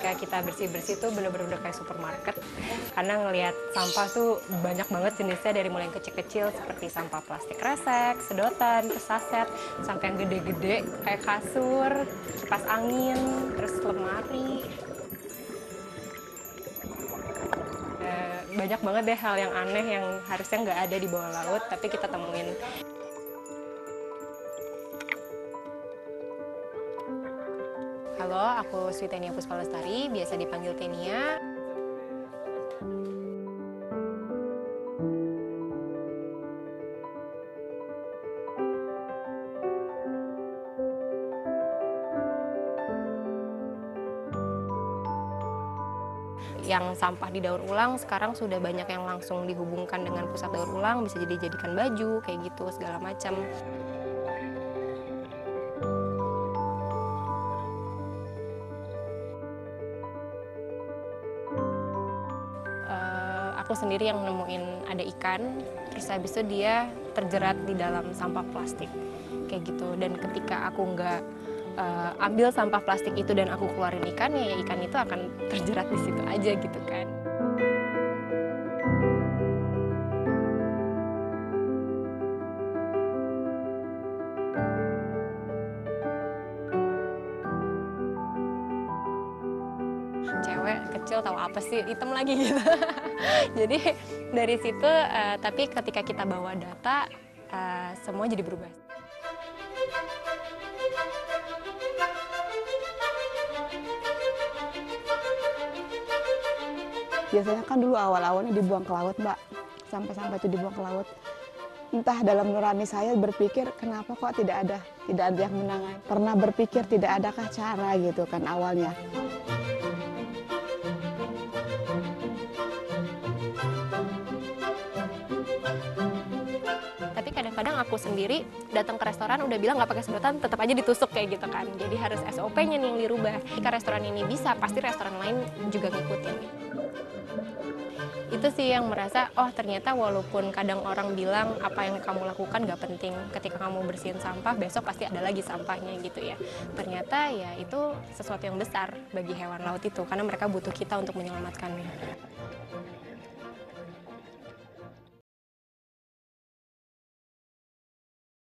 ketika kita bersih-bersih tuh bener-bener udah kayak supermarket. Karena ngelihat sampah tuh banyak banget jenisnya, dari mulai yang kecil-kecil seperti sampah plastik kresek, sedotan, terus saset, sampai yang gede-gede kayak kasur, kipas angin, terus lemari. Banyak banget deh hal yang aneh yang harusnya nggak ada di bawah laut, tapi kita temuin. Halo, aku Sri Tenia Puspa-Lestari, biasa dipanggil Tenia. Yang sampah didaur ulang sekarang sudah banyak yang langsung dihubungkan dengan pusat daur ulang, bisa dijadikan baju, kayak gitu, segala macam. Aku sendiri yang nemuin ada ikan, terus habis itu dia terjerat di dalam sampah plastik, kayak gitu. Dan ketika aku nggak ambil sampah plastik itu dan aku keluarin ikannya, ya ikan itu akan terjerat di situ aja gitu kan. Cewek kecil tahu apa sih, hitam lagi gitu. Jadi dari situ, tapi ketika kita bawa data, semua jadi berubah. Biasanya kan dulu awal-awalnya dibuang ke laut, Mbak. Sampai-sampai itu dibuang ke laut. Entah dalam nurani saya berpikir, kenapa kok tidak ada yang menangani. Pernah berpikir tidak adakah cara gitu kan awalnya. Tapi kadang-kadang aku sendiri datang ke restoran udah bilang nggak pakai sedotan, tetap aja ditusuk kayak gitu kan. Jadi harus SOP-nya nih yang dirubah. Jika restoran ini bisa, pasti restoran lain juga ngikutin. Itu sih yang merasa, oh ternyata walaupun kadang orang bilang apa yang kamu lakukan nggak penting, ketika kamu bersihin sampah, besok pasti ada lagi sampahnya gitu ya. Ternyata ya itu sesuatu yang besar bagi hewan laut itu, karena mereka butuh kita untuk menyelamatkannya.